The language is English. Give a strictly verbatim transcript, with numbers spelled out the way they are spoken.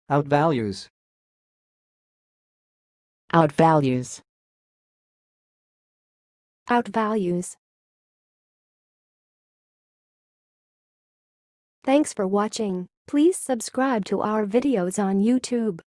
Outvalues. Outvalues. Outvalues. Thanks for watching. Please subscribe to our videos on YouTube.